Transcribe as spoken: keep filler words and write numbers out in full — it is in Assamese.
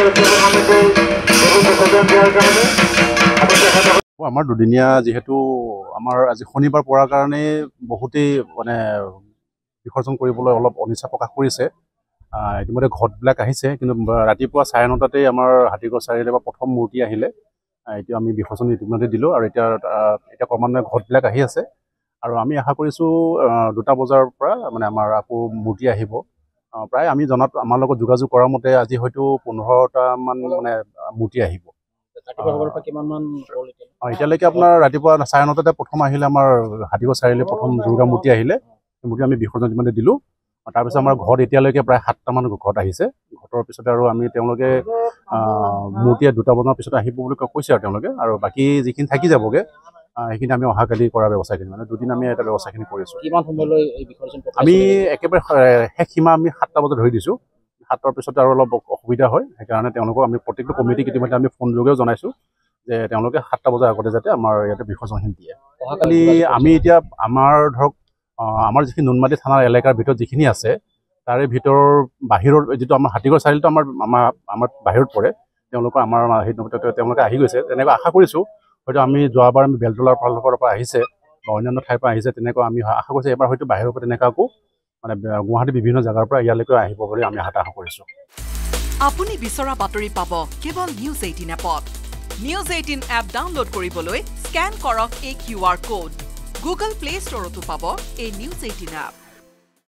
আমাৰ দুদিনীয়া যেহেতু আমাৰ আজি শনিবাৰ পৰাৰ কাৰণে বহুতেই মানে বিসৰ্জন কৰিবলৈ অলপ অনিচ্ছা প্ৰকাশ কৰিছে। ইতিমধ্যে ঘটবিলাক আহিছে, কিন্তু ৰাতিপুৱা চাৰে নটাতেই আমাৰ হাতীগড় চাৰিআলিৰ পৰা প্ৰথম মূৰ্তি আহিলে। এতিয়া আমি বিসৰ্জন ইতিমধ্যে দিলোঁ আৰু এতিয়া এতিয়া ক্ৰমান্বয়ে ঘটবিলাক আহি আছে আৰু আমি আশা কৰিছোঁ দুটা বজাৰ পৰা মানে আমাৰ আকৌ মূৰ্তি আহিব। প্ৰায় আমি জনাত আমাৰ লগত যোগাযোগ কৰাৰ মতে আজি হয়তো পোন্ধৰটামান মানে মূৰ্তি আহিব। এতিয়ালৈকে আপোনাৰ ৰাতিপুৱা চাৰে নটাতে প্ৰথম আহিলে আমাৰ হাতীগড় চাৰিআলিৰ প্ৰথম দুৰ্গা মূৰ্তি আহিলে। সেই মূৰ্তি আমি বিসৰ্জন ইতিমধ্যে দিলোঁ। তাৰপিছত আমাৰ ঘৰত এতিয়ালৈকে প্ৰায় সাতটামান ঘৰত আহিছে। ঘৰৰ পিছতে আৰু আমি তেওঁলোকে মূৰ্তিয়ে দুটা বজাৰ পিছত আহিব বুলি কৈছে আৰু তেওঁলোকে, আৰু বাকী যিখিনি থাকি যাবগৈ সেইখিনি আমি অহাকালি কৰাৰ ব্যৱস্থাখিনি মানে দুদিন আমি এটা ব্যৱস্থাখিনি কৰিছোঁ। কিমান সময়লৈ এই বিসৰ্জন আমি একেবাৰে শেষ সীমা আমি সাতটা বজাত ধৰি দিছোঁ। সাতটাৰ পিছতে আৰু অলপ অসুবিধা হয়, সেইকাৰণে তেওঁলোকক আমি প্ৰত্যেকটো কমিটিক ইতিমধ্যে আমি ফোন যোগেও জনাইছোঁ যে তেওঁলোকে সাতটা বজাৰ আগতে যাতে আমাৰ ইয়াতে বিসৰ্জনখিনি দিয়ে। অহাকালি আমি এতিয়া আমাৰ ধৰক আমাৰ যিখিনি নুনমাটি থানাৰ এলেকাৰ ভিতৰত যিখিনি আছে তাৰে ভিতৰৰ বাহিৰৰ যিটো আমাৰ হাতীগড় চাৰিআলিটো আমাৰ আমাৰ আমাৰ বাহিৰত পৰে, তেওঁলোকৰ আমাৰ তেওঁলোকে আহি গৈছে। তেনেকৈ আশা কৰিছোঁ হয়তো আমি যোৱাবাৰ আমি বেলতলাৰ ফালৰ পৰা আহিছে বা অন্যান্য ঠাইৰ পৰা আহিছে, তেনেকুৱা আমি আশা কৰিছোঁ এবাৰ হয়তো বাহিৰৰ পৰা তেনেকুৱা আকৌ মানে গুৱাহাটীৰ বিভিন্ন জেগাৰ পৰা ইয়ালৈকে আহিব বুলি আমি আশা কৰিছোঁ। আপুনি বিচৰা বাতৰি পাব কেৱল নিউজ এইটিন এপত। নিউজ এইটিন এপ ডাউনলোড কৰিবলৈ স্কেন কৰক এই Q R code. Google play ষ্টৰতো পাব এই নিউজ এইটিন এপ।